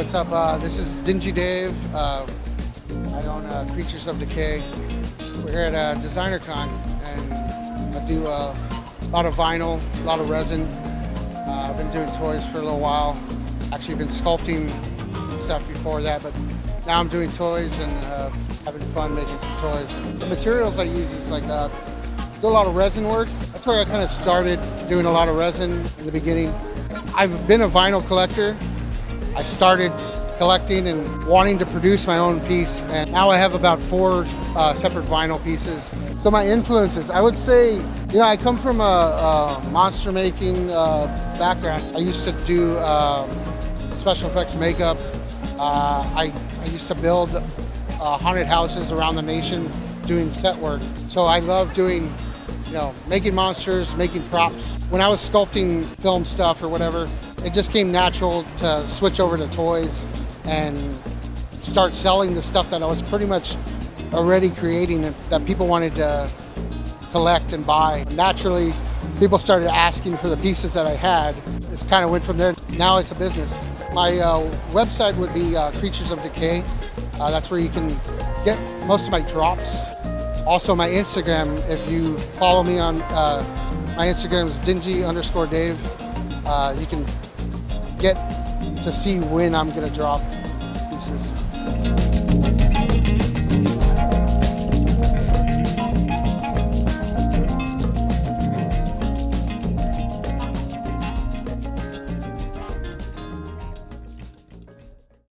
What's up? This is Dingy Dave. I own Creatures of Decay. We're here at Designercon, and I do a lot of vinyl, a lot of resin. I've been doing toys for a little while. Actually been sculpting and stuff before that, but now I'm doing toys and having fun making some toys. The materials I use is like do a lot of resin work. That's where I kind of started doing a lot of resin in the beginning. I've been a vinyl collector. I started collecting and wanting to produce my own piece, and now I have about 4 separate vinyl pieces. So my influences, I would say, I come from a monster making background. I used to do special effects makeup. I used to build haunted houses around the nation doing set work. So I love doing, making monsters, making props. When I was sculpting film stuff or whatever, it just came natural to switch over to toys and start selling the stuff that I was pretty much already creating that people wanted to collect and buy. Naturally, people started asking for the pieces that I had. It kind of went from there. Now it's a business. My website would be Creatures of Decay. That's where you can get most of my drops. Also my Instagram, if you follow me on, my Instagram is Dingy_Dave. You can get to see when I'm gonna drop